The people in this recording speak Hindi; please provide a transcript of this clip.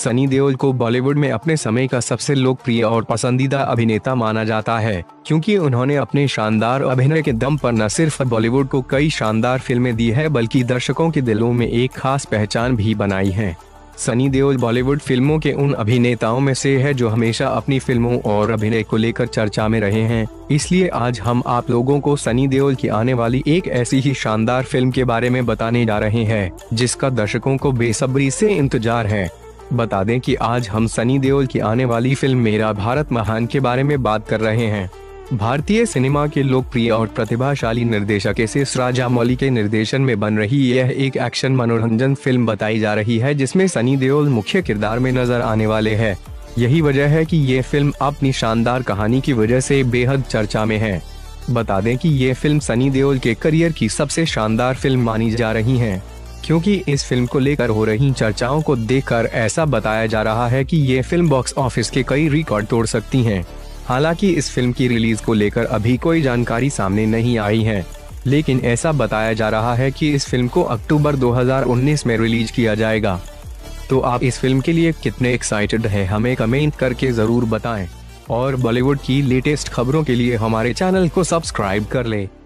सनी देओल को बॉलीवुड में अपने समय का सबसे लोकप्रिय और पसंदीदा अभिनेता माना जाता है, क्योंकि उन्होंने अपने शानदार अभिनय के दम पर न सिर्फ बॉलीवुड को कई शानदार फिल्में दी है, बल्कि दर्शकों के दिलों में एक खास पहचान भी बनाई है। सनी देओल बॉलीवुड फिल्मों के उन अभिनेताओं में से है जो हमेशा अपनी फिल्मों और अभिनय को लेकर चर्चा में रहे हैं। इसलिए आज हम आप लोगों को सनी देओल की आने वाली एक ऐसी ही शानदार फिल्म के बारे में बताने जा रहे हैं, जिसका दर्शकों को बेसब्री से इंतजार है। बता दें कि आज हम सनी देओल की आने वाली फिल्म मेरा भारत महान के बारे में बात कर रहे हैं। भारतीय सिनेमा के लोकप्रिय और प्रतिभाशाली निर्देशक एस राजामौली के निर्देशन में बन रही यह एक एक्शन मनोरंजन फिल्म बताई जा रही है, जिसमें सनी देओल मुख्य किरदार में नजर आने वाले हैं। यही वजह है कि ये फिल्म अपनी शानदार कहानी की वजह से बेहद चर्चा में है। बता दें कि ये फिल्म सनी देओल के करियर की सबसे शानदार फिल्म मानी जा रही है, क्योंकि इस फिल्म को लेकर हो रही चर्चाओं को देखकर ऐसा बताया जा रहा है कि ये फिल्म बॉक्स ऑफिस के कई रिकॉर्ड तोड़ सकती है। हालांकि इस फिल्म की रिलीज को लेकर अभी कोई जानकारी सामने नहीं आई है, लेकिन ऐसा बताया जा रहा है कि इस फिल्म को अक्टूबर 2019 में रिलीज किया जाएगा। तो आप इस फिल्म के लिए कितने एक्साइटेड हैं, हमें कमेंट करके जरूर बताएं। और बॉलीवुड की लेटेस्ट खबरों के लिए हमारे चैनल को सब्सक्राइब कर लें।